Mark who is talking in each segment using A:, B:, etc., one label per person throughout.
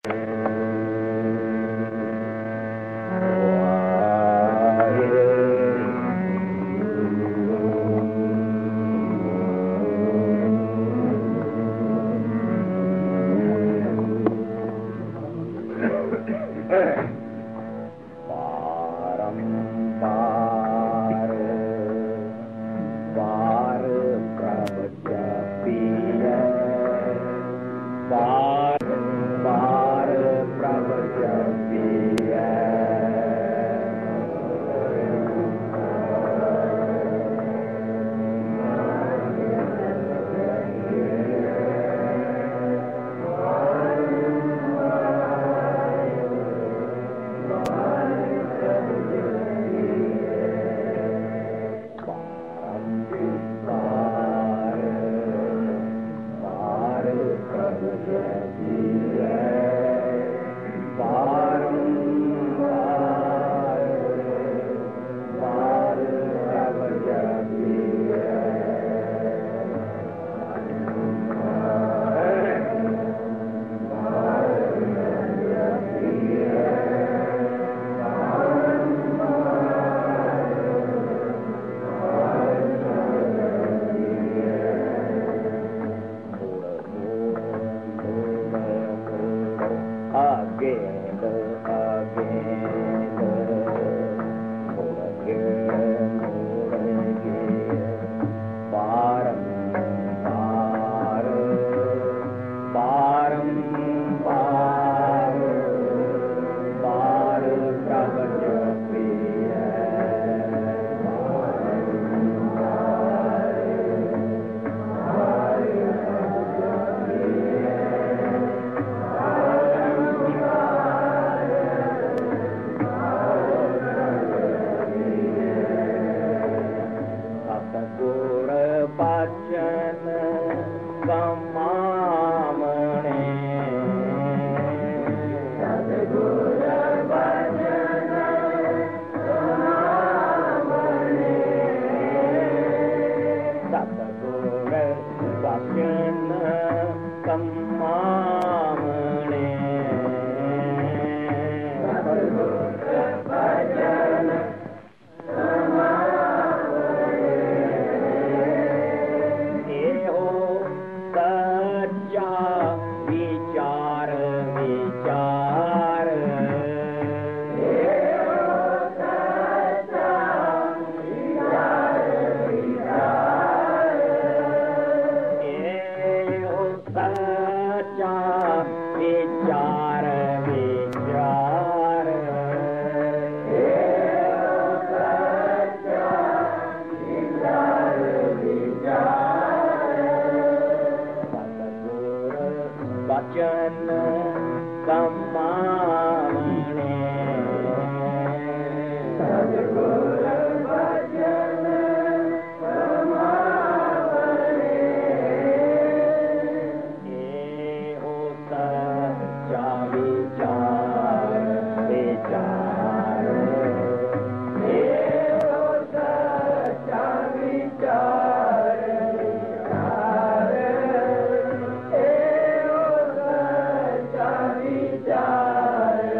A: Jai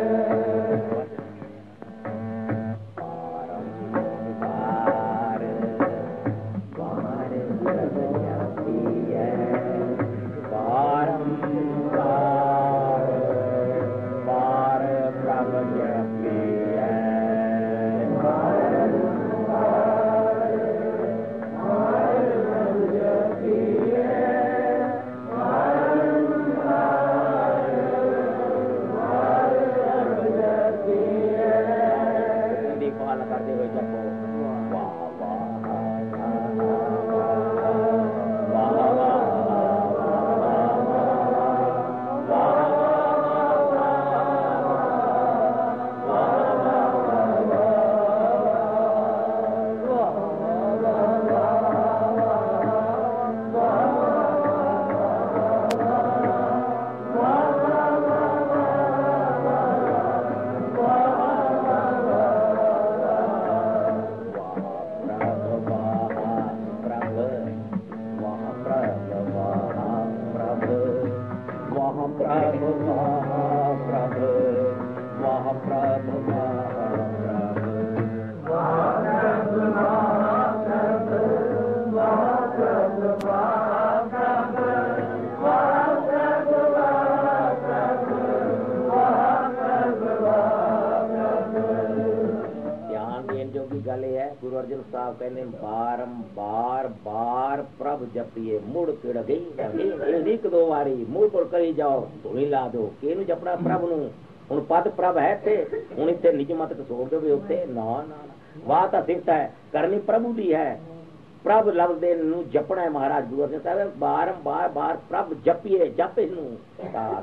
A: Arjun साहब कहने बारंबार बार प्रभ जपिए मुड़ किड़ गई एक दो बारी मुड़ पर करी जाओ धोई ला दो केनु जपना प्रभ नु हुण पद प्रभ है थे हुण इत्थे निज मत छोड़ दो भी उत्ते ना ना वाह तां सिफत है करनी प्रभु दी है प्रभ लभदे नु जपना है महाराज गुरु अर्जन साहब बारंबार बार प्रभ जपिए जप इनू वाह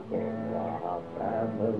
A: प्रभ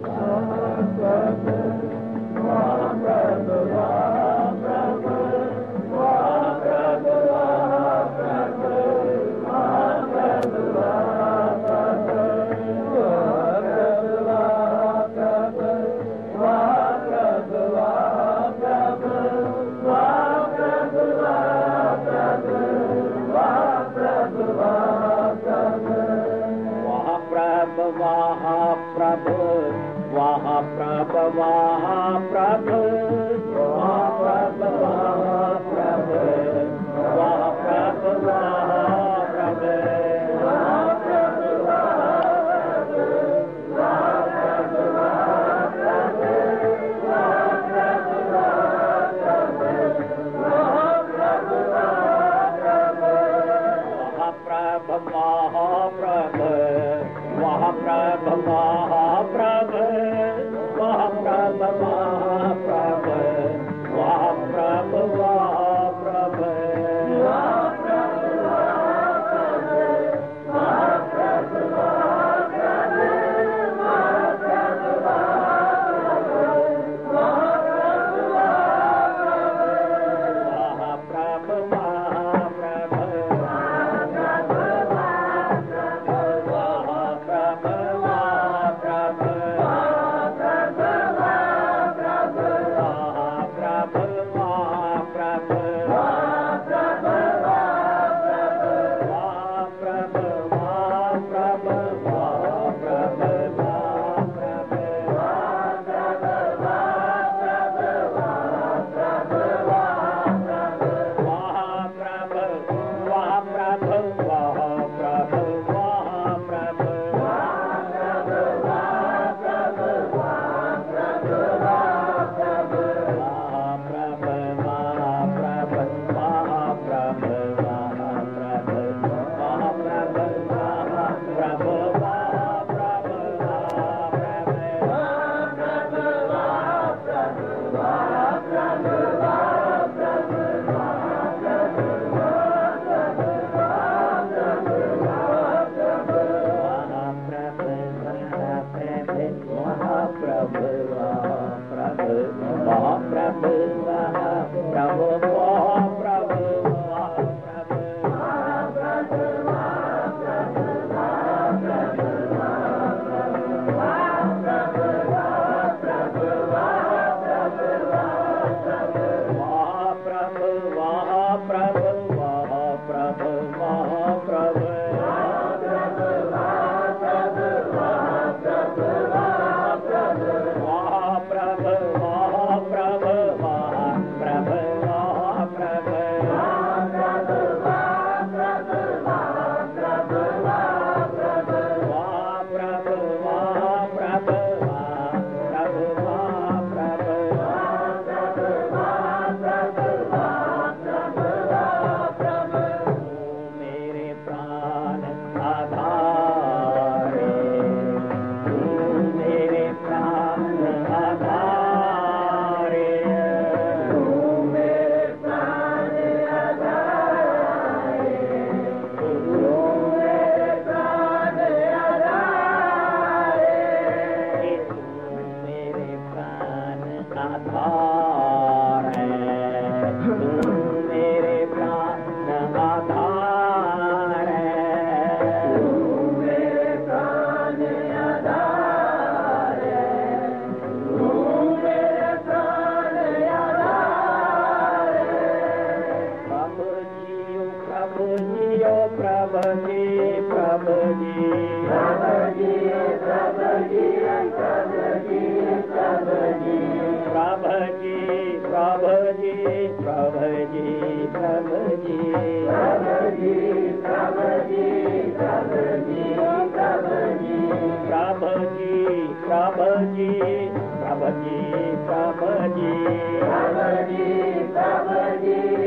B: Prabh ji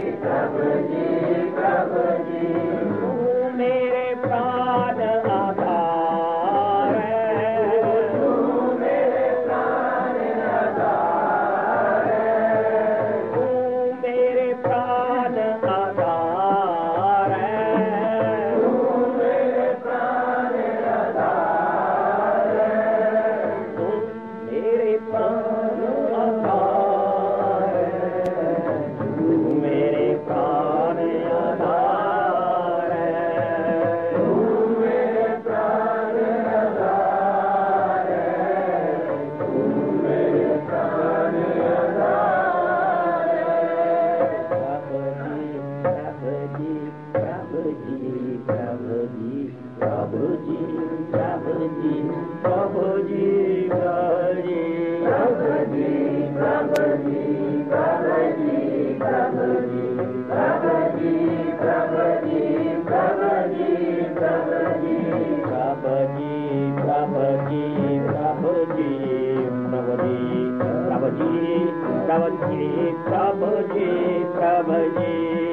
A: जी प्रभु जी प्रभु जी प्रभु जी प्रभु जी प्रभु जी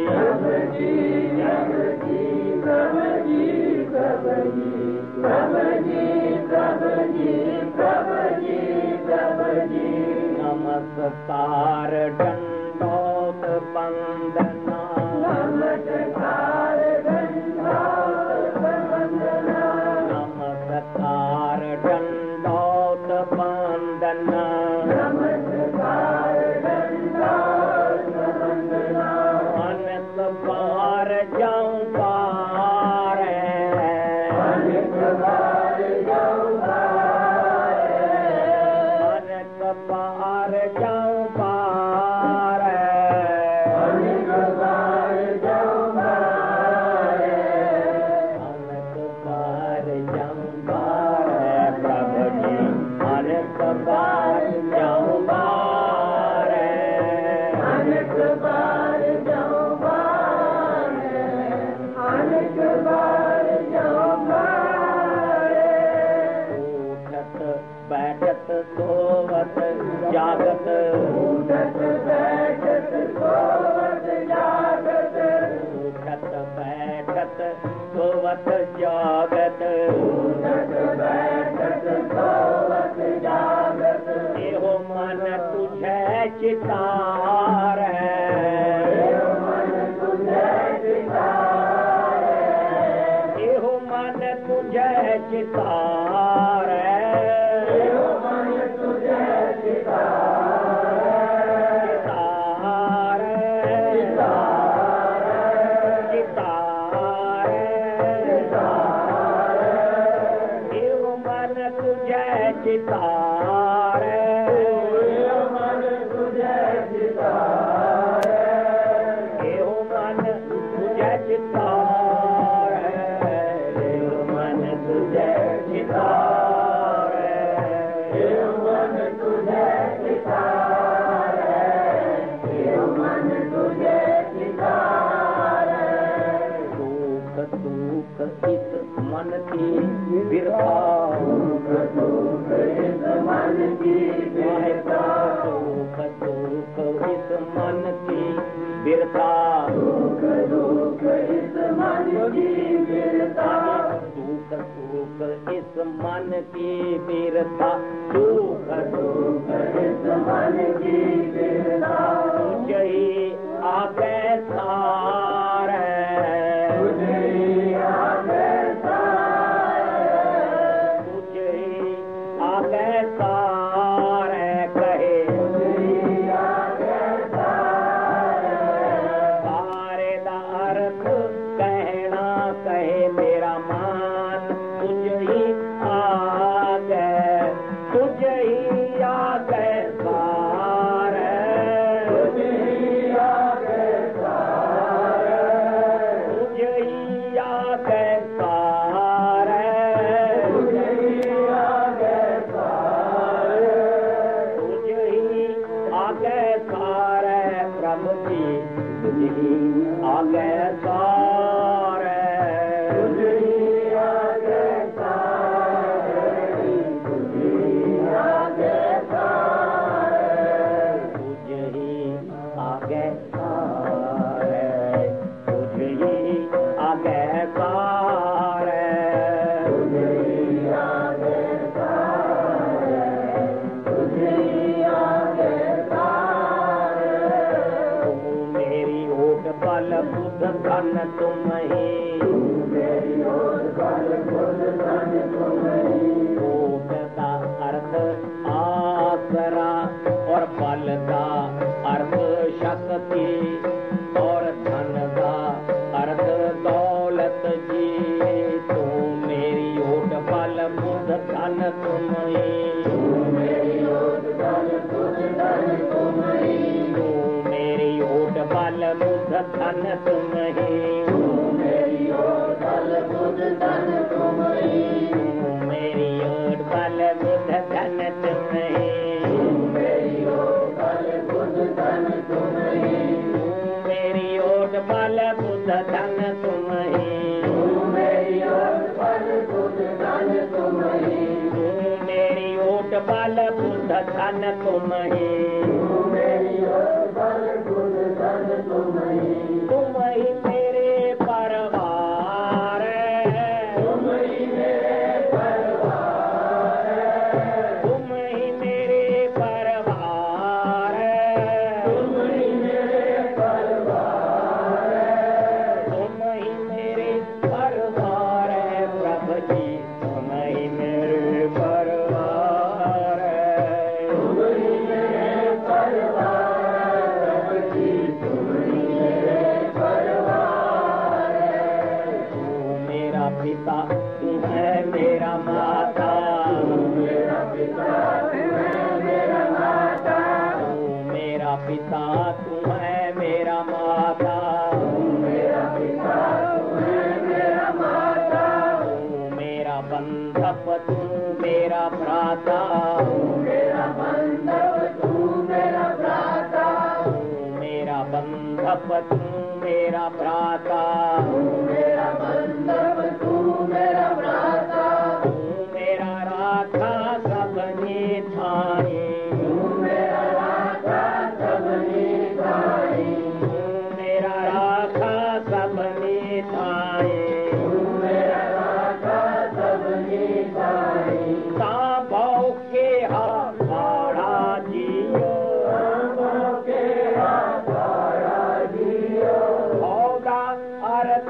A: प्रभु जी प्रभु जी प्रभु जी प्रभु जी प्रभु जी नमस्कार दंडोत वंदना नमस्कार दंडोत वंदना नमस्कार दंडोत वंदना नमस्कार दंडोत वंदना अनक बार जाऊं बार अनक बार जाऊं बार अनक बार जाऊं बार अनक बार जाऊं बार अनक बार जाऊं बार प्रभु जी अनक बार जाऊं बार अनक बार जाऊं बार अनक बार जाऊं बार उठत बैठत सोवत जागत उठत बैठत सोवत जागत उठत बैठत सोवत जागत उठत बैठत सोवत जागत एहो मन तुझे चितार एहो मन तुझे चितार एहो मन तुझे चितार एहो मन तुझे चितार चितार चितार चितार एहो मन तुझे चितार एहो मन तुझे चितार एहो मन तुझे चितार एहो मन तुझे चितार एहो मन तुझे चितार एहो मन तुझे चितार दुख दुख इस मन की बिरथा दुख दुख इस मन की बिरथा दुख दुख इस मन की बिरथा दुख दुख इस मन की बिरथा दुख दुख इस मन की बिरथा दुख दुख इस मन की बिरथा तुझे ही आगे सार तुझे ही आगे सार तुझे ही आगे सार कहे तुझे ही आगे सार सारे दा अर्थ कहना कहे मेरा मान तुझे ही आगे तुझे ही आगे सार तुझे ही आगे सार तुझे ही आगे सार तुझे ही आगे सार तुझे ही आगे सार प्रभु जी तुझे ही आगे सार तुझे ही आगे सार तुझे ही आगे सार तुझे ही आगे सार तुझे ही आगे सार तुझे ही आगे सार तुझे ही आगे सार तू मेरी ओट बल बुद्ध धन तुम ही मेरी ओट बल बुद्ध धन तुम ही ओट का अर्थ आसरा और बल का अर्थ शक्ति और धन का अर्थ दौलत जी तू मेरी ओट बल बुद्ध धन तुम ही तू मेरी ओट बल बुद्ध धन तुम ही तू मेरी ओट बल बुद्ध धन तुम ही तू मेरी ओट बल बुद्ध धन तुम ही तू मेरी ओट बल बुद्ध धन तुम ही तू मेरी ओट बल बुद्ध धन तुम ही तू मेरी ओट बल बुद्ध धन तुम ही तू मेरी ओट बल बुद्ध धन तुम ही तू मेरी ओट बल बुध धन तुम ही, तुम ही मेरे परिवार, तुम ही मेरे परिवार, तुम ही मेरे परिवार, तुम ही मेरे परिवार, तुम ही मेरे परिवार प्रभु जी, तुम ही मेरे परिवार, तुम ही मेरे परिवार प्रभु जी, तुम ही मेरे परिवार। तू मेरा पिता, तू है मेरा माता, तू मेरा पिता, तू है मेरा माता, तू मेरा पिता, तू है मेरा माता, तू मेरा पिता, तू है मेरा माता, तू मेरा बंधप, तू मेरा भ्राता, तू मेरा बंधप, तू मेरा भ्राता, तू मेरा बंधप, तू मेरा भ्राता, तू मेरा बंधप, तू मेरा भ्राता, तू मेरा राखा सबने थाने, तू मेरा राखा सबने थाने, तू मेरा राखा सबने थाने, तू मेरा राखा सबने थाने। सांभो के हाथ बाड़ा जियो, सांभो के हाथ बाड़ा जियो, होगा अर्थ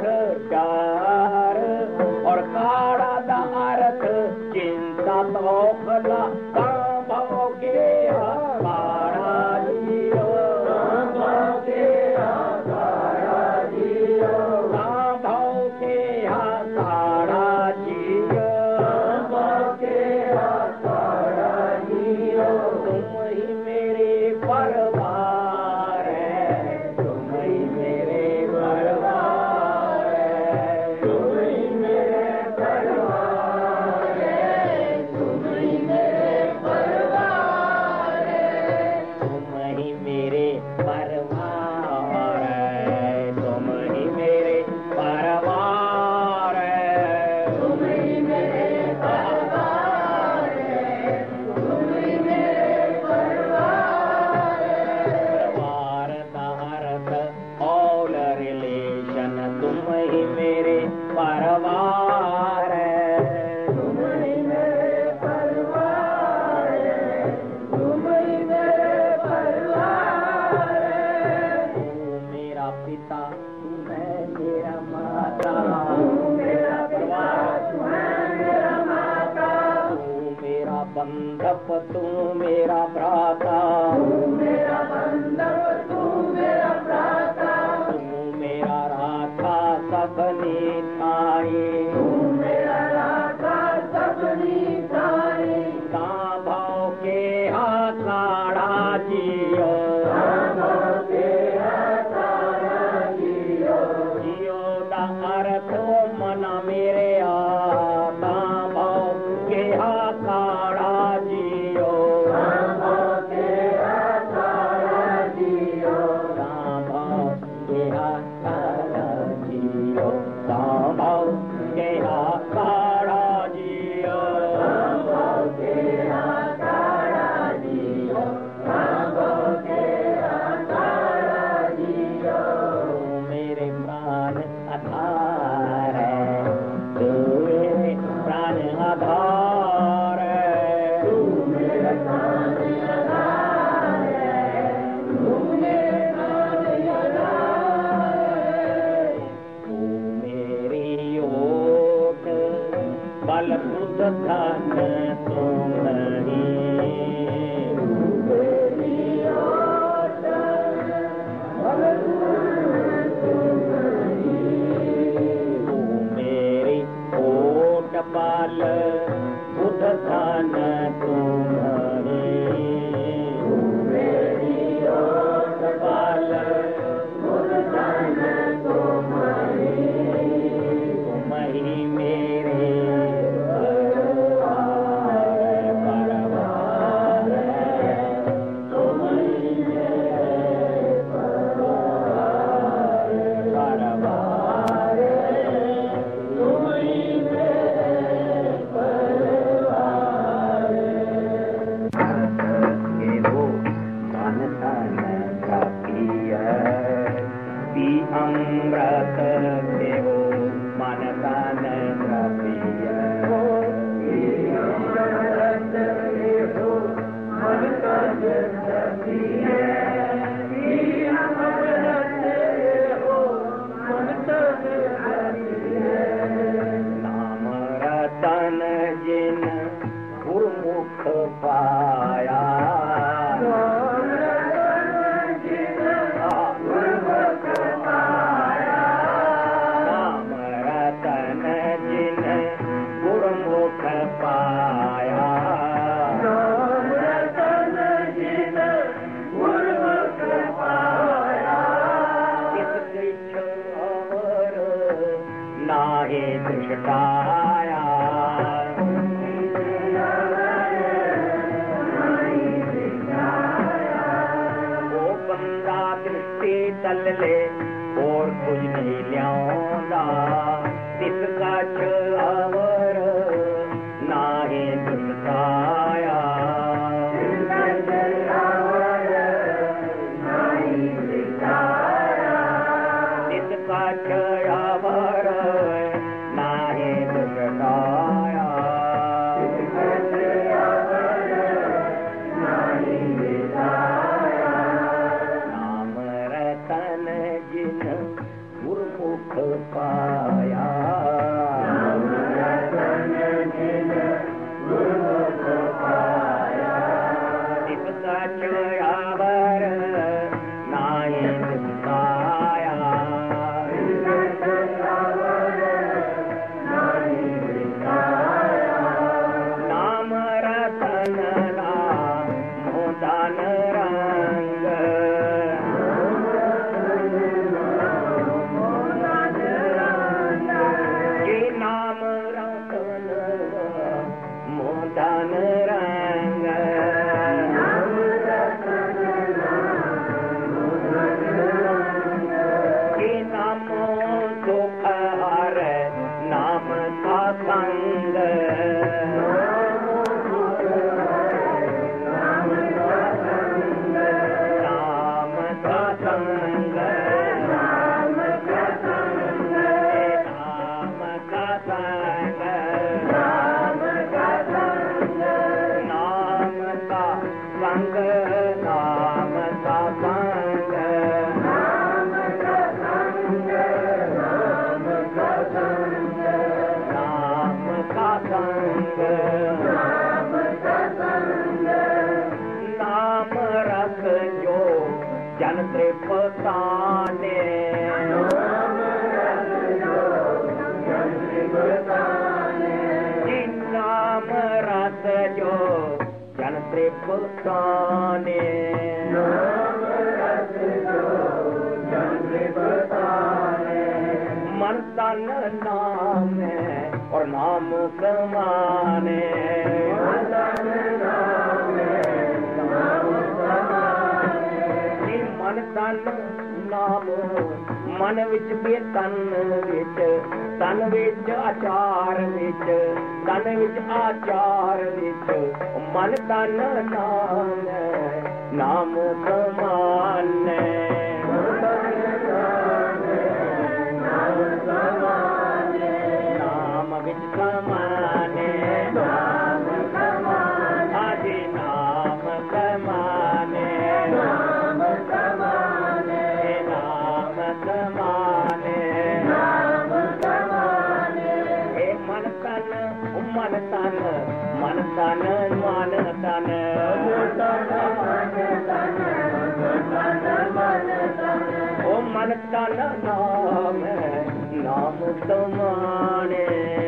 A: डर और काड़ा दा अर्थ चिंता तो खला। सांभो के हाथ बाड़ा जियो, सांभो के हाथ बाड़ा जियो, सांभो के हाथ बाड़ा जियो, सांभो के हाथ बाड़ा जियो। तुम ही मेरे परिवार है, तुम ही मेरे परिवार है, तुम ही मेरे परिवार है, तुम ही मेरे परिवार है, तुम ही मेरे परिवार है, तुम ही मेरे परिवार है, तुम ही मेरे परिवार है, तुम ही मेरे परिवार है। परिवार का अर्थ ऑल रिलेशन, तुम ही मेरे परिवार है, तुम ही मेरे परिवार है, तुम ही मेरे परिवार है। तू मेरा पिता, तू है मेरा माता, तू मेरा पिता, तू है मेरा माता, तू मेरा बंधप, तू मेरा भ्राता, तू मेरा बंधप, तू मेरा भ्राता, तू मेरा राखा सबने थाए, तू मेरा राखा सबने थाए। सांभो के हाथ काड़ा जियो, सांभो के हाथ काड़ा जियो, जियो दा अर्थ मना मेरे आ। सांभो के हाथ काड़ा जियो, सांभो के हाथ काड़ा जियो, सांभो के हाथ काड़ा जियो, सांभो के हाथ काड़ा जियो, सांभो के हाथ काड़ा जियो, सांभो के हाथ काड़ा जियो। तू मेरे प्राण आधार है, तू मेरे प्राण आधार है, तू मेरे प्राण आधार है, तू मेरे प्राण आधार है। तू मेरी ओट बल बुध धन तुम ही, तू मेरी ओट बल बुध तुम ही, तू मेरी ओट बल बुध धन तुम ही, नाम रतन जिन गुरमुख पाया, नाम रतन जिन गुरमुख पाया, नाम रतन जिन गुरमुख पाया, किस किछ और नाहि दृष्टाया, तल ले और कुछ नहीं लियाऊंदा, तिसका छावर नाहि दृष्टाया, तिसका छावर नाहि दृष्टाया, गुरमुख पाया, नाम रतन जिन गुरमुख पाया, तिसका छावर नाहि दृष्टाया, नाम रतन नाम दान रंग, धन रंग, कि नामो सुख हर नाम का संग, नाम का संग, नाम का संग, नाम का संग, नाम का संग, नाम का संग, नाम का संग, नाम का संग, नाम का संग, नाम का संग, नाम का संग, नाम रस जो जन तृप्ताने, नाम रस जो जन तृप्ताने, नाम रस जो जन तृप्ताने, नाम रस जो जन तृप्ताने, मन तन नाम है और नाम समाने, मन तन नाम है नाम समाने, मन तन नाम मन विच भी तन विच आचार विच, तन विच आचार विच, मन तन नाम नाम समाने, नाम समाने, नाम विच समाने, नाम समाने, आदि नाम समाने, नाम समाने, नाम समाने, नाम समाने, हे मन तन मन तन मन तन मन तन, ओ मन तन नाम नाम समाने,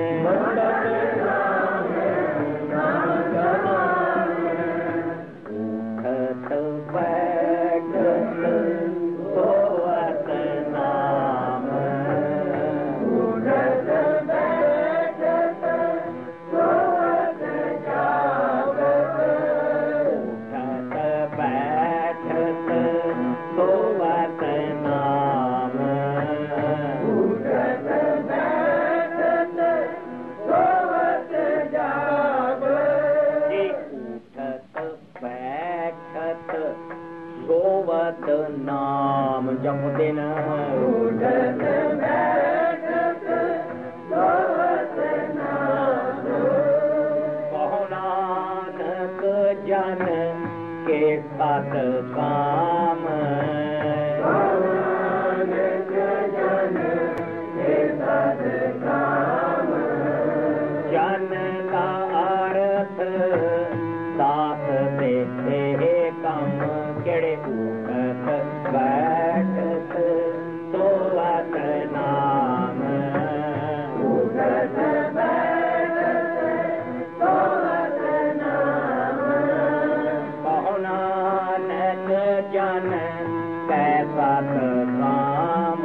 A: उठत बैठत सोवत नाम, उठत बैठत सोवत जागत, उठत बैठत सोवत नाम, उठत बैठत सोवत जागत, उठत बैठत सोवत नाम जपते न, उठत बैठत सोवत नाम, कहो नानक जन के साथ काम जन का अर्थ साथ देते कम केड़े उठत बैठत सोवत नाम उठत बैठत सोवत नाम कहो नानक जन कैसा काम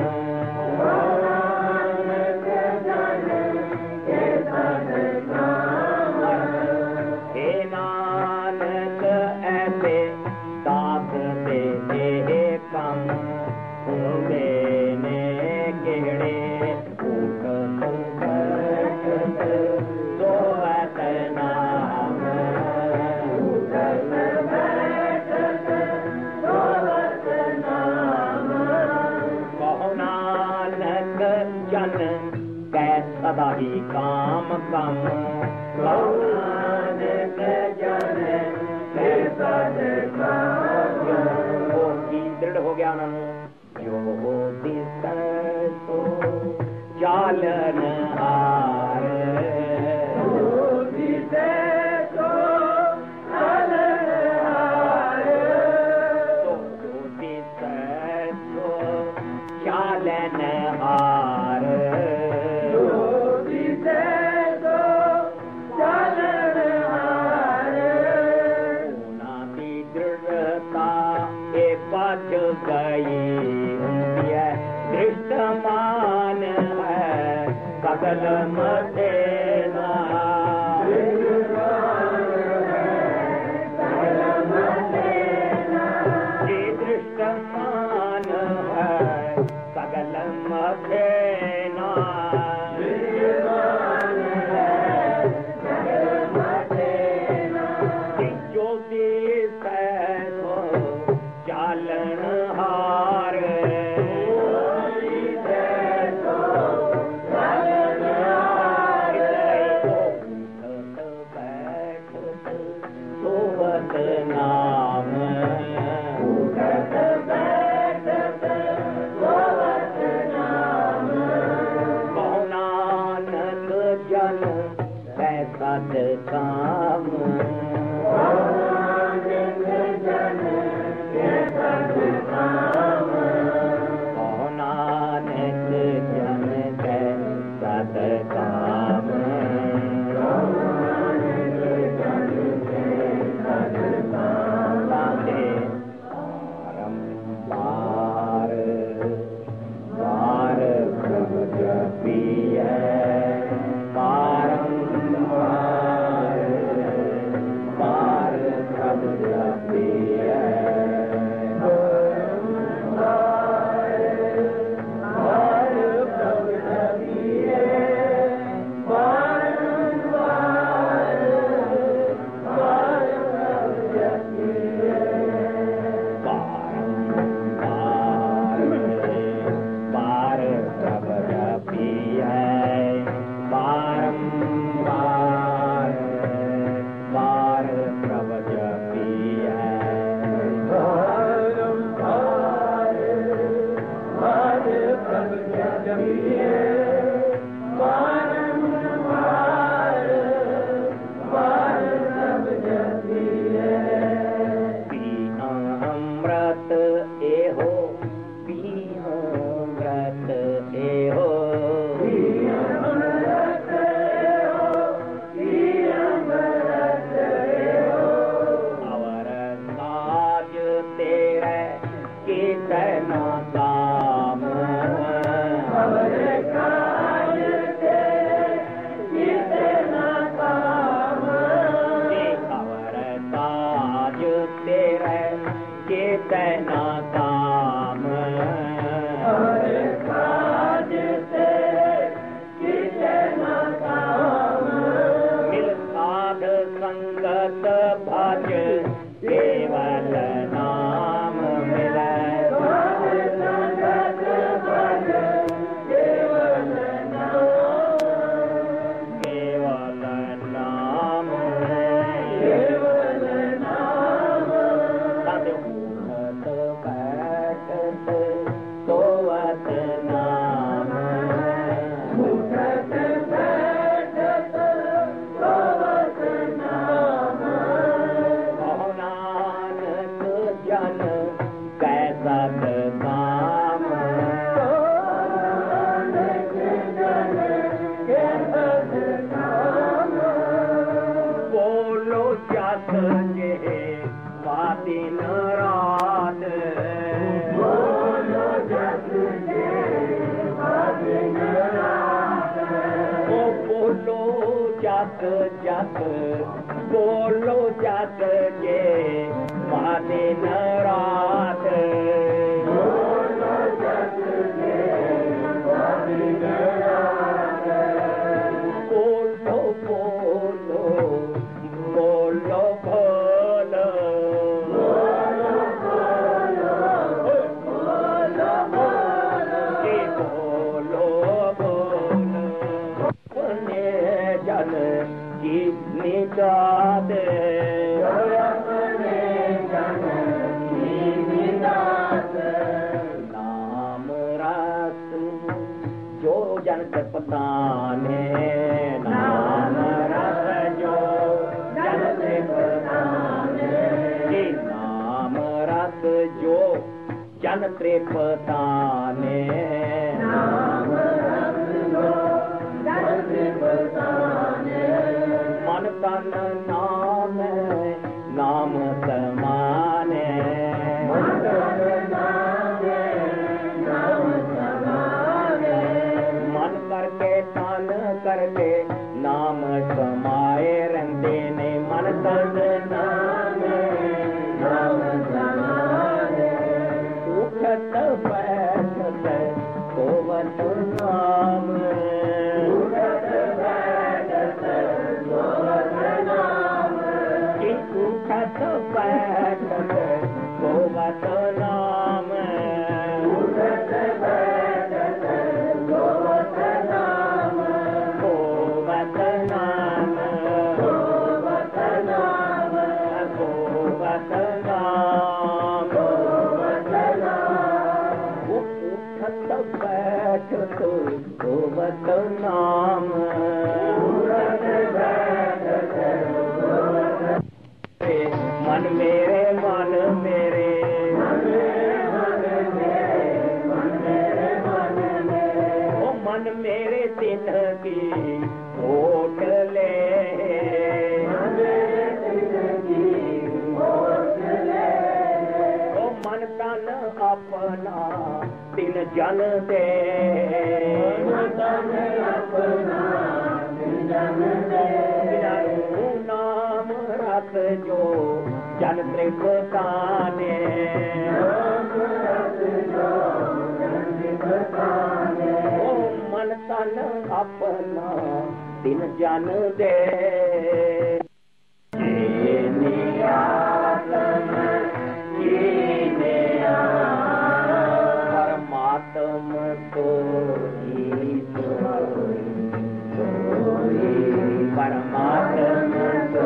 A: सदा ही काम कम दृढ़ हो गया जो दिस तो चालन हार चालन हार गई दृष्टमान है सकल मथेना दृष्टमान है सकल मथेना काम नानक जन के सद काम बार बार प्रभु जपिए बारम बार प्रभु जपिए जन कैसा काम बोलो जस जे दिन रात बोलो जस जे दिन रात ओ बोलो जस जस बोलो जस जे दिन रात बोलो जस जे दिन रात बोलो बोलो बोलो बोलो नाम रस जो जन पताने नाम रस जो जन पताने नाम रस जो जन पताने नाम रस जो जन पताने मन तन नाम नाम समाने मन तन नाम समाने मन करके तन करके नाम समाए रहते ने मन तन नाम नाम समाने उठत बैठत सोवत नाम उठत बैठत सोवत नाम उठत बैठत सोवत नाम उठत बैठत सोवत नाम सोवत नाम सोवत नाम सोवत नाम सोवत नाम उठत बैठत सोवत नाम उठत बैठत मन मेरे मन मेरे मन मेरे मन मेरे मन मेरे ओ मन मेरे दिन की ओट ले मन मेरे दिन की ओट ले ओ मन तन अपना दिन जन दे मन तन अपना दिन जन दे नाम रस जो जन त्रिपताने नाम रस जो जन त्रिपताने ओ मन तन अपना दिन जन दे परमात्म को परमात्म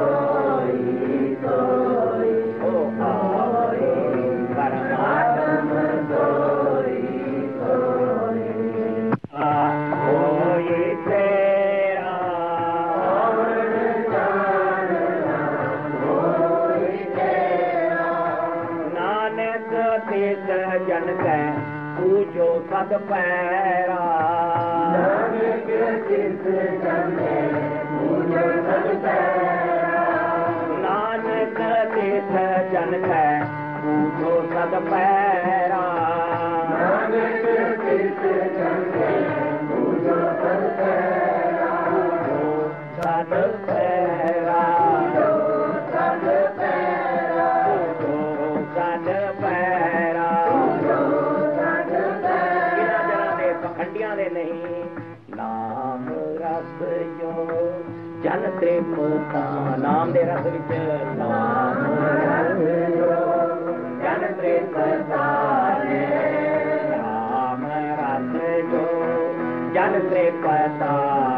A: जन कै पूजो सद पैरा नानक तिस जन पूजो सद पैरा नानक तिस जन कै पूजो सद पैरा नानक तिस जन पूजो सद पैरा पूजो सद पैरा सद पैरा पूजो सद पैरा खंडिया दे नहीं नाम रस जो जन त्रिपता नाम दे रस विच नाम रस जो जन त्रिपता नाम रस जो जन त्रिपता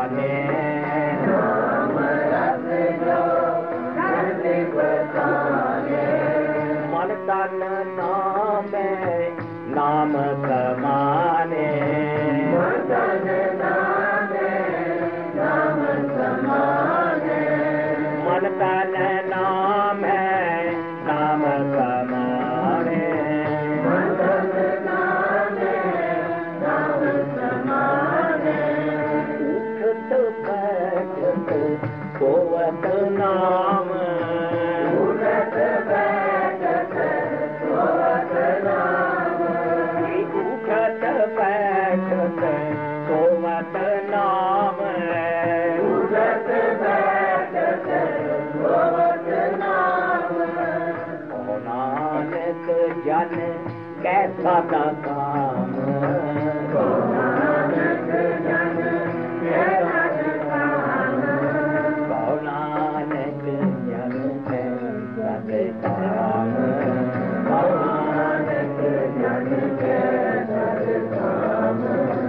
A: नाम रस जो जन त्रिपता मन तन नाम नाम समाने मन नाम नाम समाने मन तन नाम है नाम समाने नानक जन कैसा दा काम, नानक जन कैसा दा काम, नानक जन कैसा दा काम, नानक जन कैसा दा काम,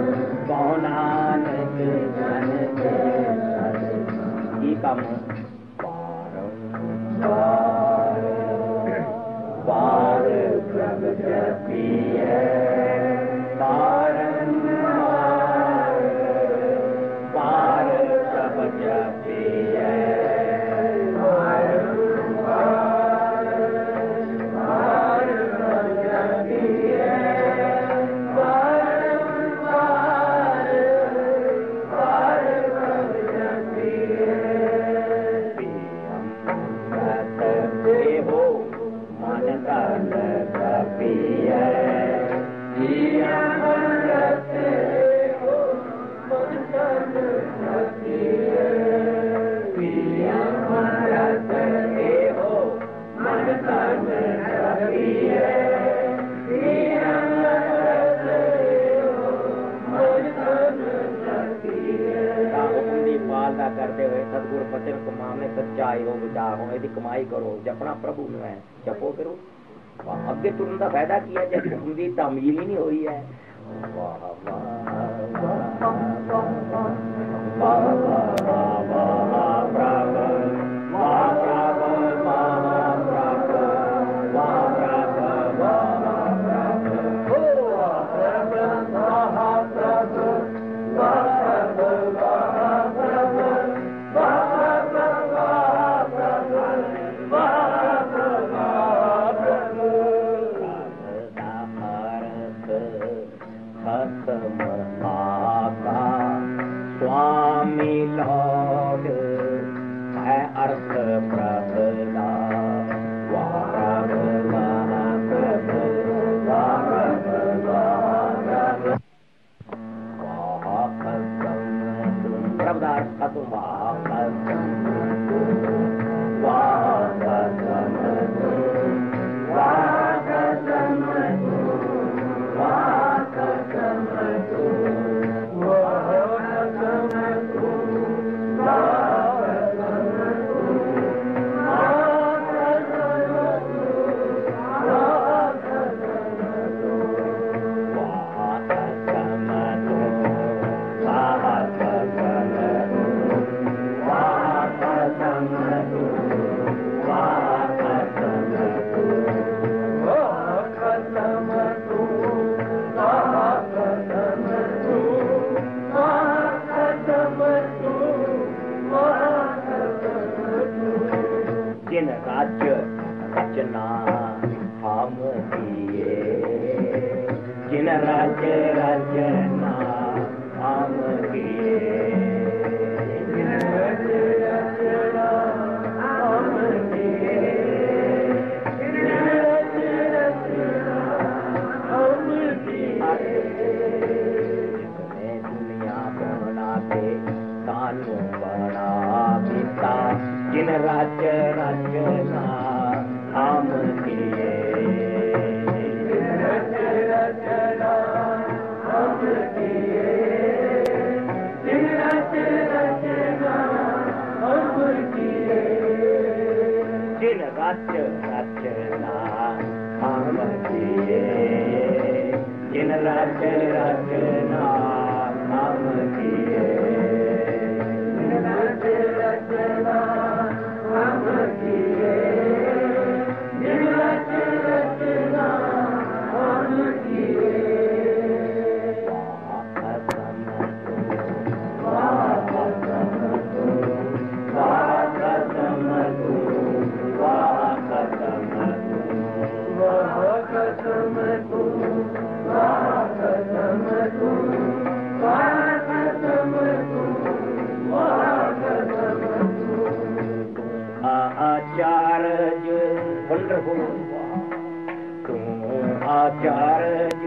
A: नानक जन कैसा की काम। बार प्रभ जपिए बारंबार, बार प्रभ जपिए बारंबार, बार प्रभ जपिए बारंबार, बार प्रभ जपिए। हो मन तन जपिए, अमृत हो मन तन जपिए, अमृत हो मन तन जपिए, अमृत हो मन तन जपिए। हुक्म दी पालना करते हुए सतगुर बचन कमाने सच्चाई हो बचा हो, यदि कमाई करो जपना प्रभु ਨੂੰ है, जपो करो। ਅੱਗੇ ਤੁਰਨ ਦਾ ਫਾਇਦਾ ਕੀ ਹੈ ਜੇ ਹੁਕਮ ਦੀ ਤਾਮੀਲ ਹੀ ਨਹੀਂ ਹੋਈ ਹੈ। ਵਾਹ ਵਾਹ ਵਾਹ ਵਾਹ ਪ੍ਰਭ, ਵਾਹ ਪ੍ਰਭ, ਵਾਹ ਪ੍ਰਭ, ਵਾਹ ਪ੍ਰਭ, ਵਾਹ ਪ੍ਰਭ, ਓ ਵਾਹ ਪ੍ਰਭ, ਵਾਹ ਪ੍ਰਭ, ਵਾਹ ਪ੍ਰਭ, ਵਾਹ ਪ੍ਰਭ, ਵਾਹ ਪ੍ਰਭ, ਵਾਹ ਪ੍ਰਭ, खत्म आका स्वामी लौट है अर्थ प्रभ दा, वाह प्रभ, वाह प्रभ, वाह प्रभ, वाह प्रभ, वाह खत्म प्रभ दा खत्म, वाह खत्म, वाह खत्म, वाह खत्म, जिन राज्य रचना हम किए, जिन राज्य रचना हम किए, जिन राज्य रचना हम किए, जिन राज्य रचना हम किए, जिसने दुनिया बना के कानून बना पिता, जिन राज्य रचना हम किए, जिन राज्य रचना हम किए, जिन राज्य रचना हम किए, जिन राज्य रचना हम किए, जिन राज्य रचना हम किए, जिन राज्य रचना हम किए, जिन राज्य रचना हम किए, वाह खत्म तू, वाह खत्म तू, वाह खत्म तू, वाह खत्म तू, वाह खत्म तू, वाह खत्म तू, वाह खत्म तू, आचार्य वंडरफुल, तू आचार्य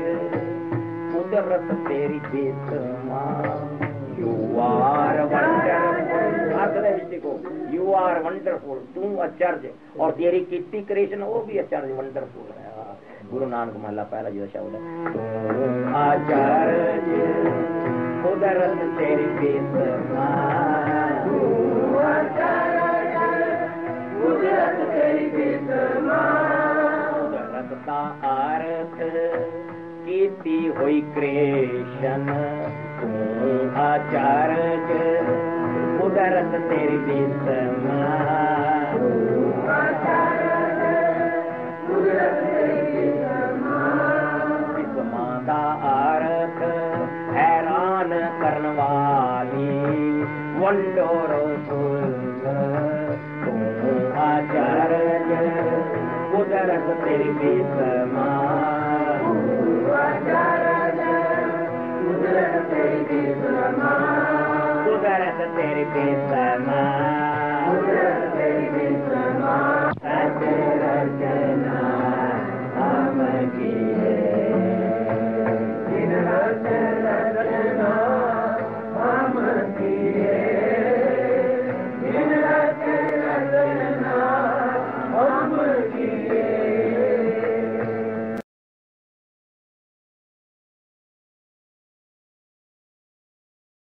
A: कुदरत तेरी बेसमा, यू आर वंडरफुल, अर्थ है विषय को, यू आर वंडरफुल, तू आचार्य, और तेरी कीर्ति क्रिएशन वो भी आचार्य वंडरफुल है। गुरु नानक महला पहला जो शब्द है, तू आचार्य कुदरत तेरी बेसमा, तू आचार्य कुदरत तेरी बेसमा, कुदरत का अर्थ कीती हुई क्रिएशन, तू आचार्य कुदरत तेरी बेसमा, तू आचार्य कुदरत तेरी बेसमा, बेसमा का अर्थ हैरान करने वाली वंडरफुल, तू आचार्य कुदरत तेरी बेसमा, तू आचार्य कुदरत तेरी बेसमा, कुदरत तेरी बेसमा।